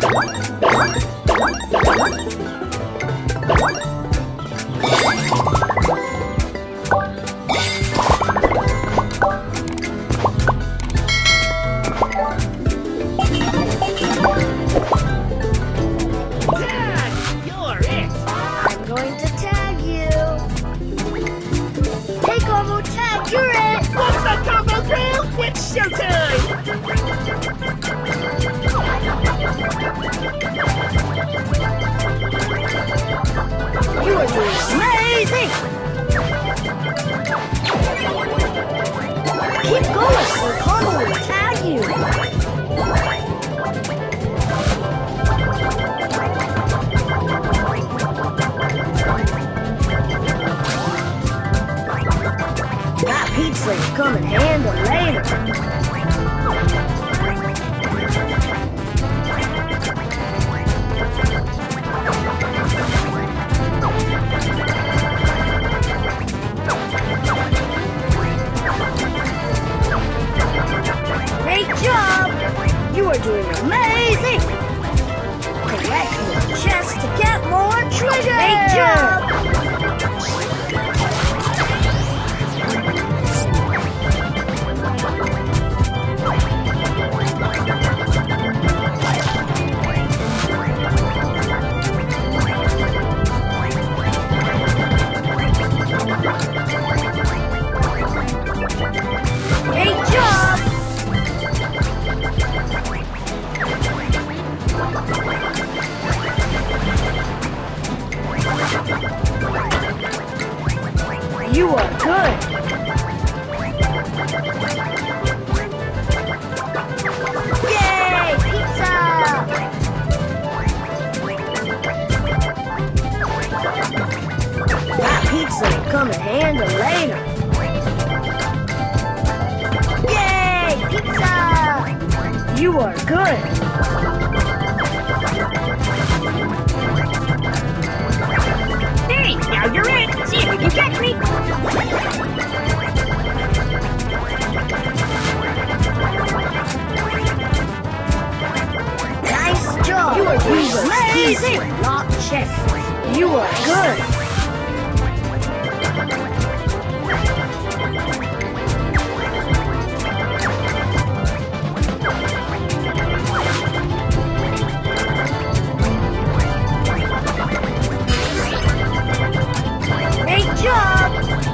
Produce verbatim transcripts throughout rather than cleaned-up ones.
Come and handle later. Great job! You are doing amazing! Collect more chests to get more treasure! Great job! You are good! Yay! Pizza! That pizza will come in handy later. Yay! Pizza! You are good! Hey, now you're in! See if you can catch me! Nice job! You are doing amazing! Lock chest! You are good! Great job!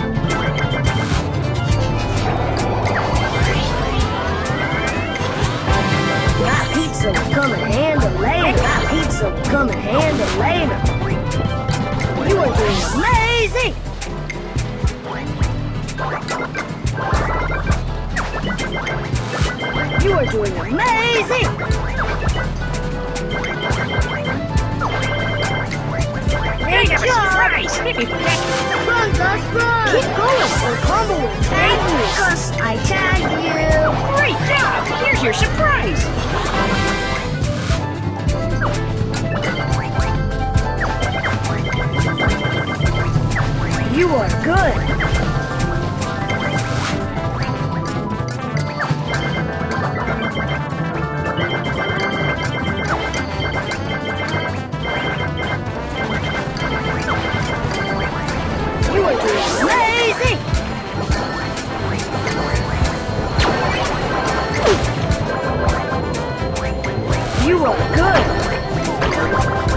That pizza will come in handy later. That pizza will come in handy later. You are doing amazing! You are doing amazing! Great job! Surprise! Run, Gus, run! Keep going, or Combo will tag you! Gus, I tag you! Great job! Here's your surprise! You are good! You are doing amazing! You are good!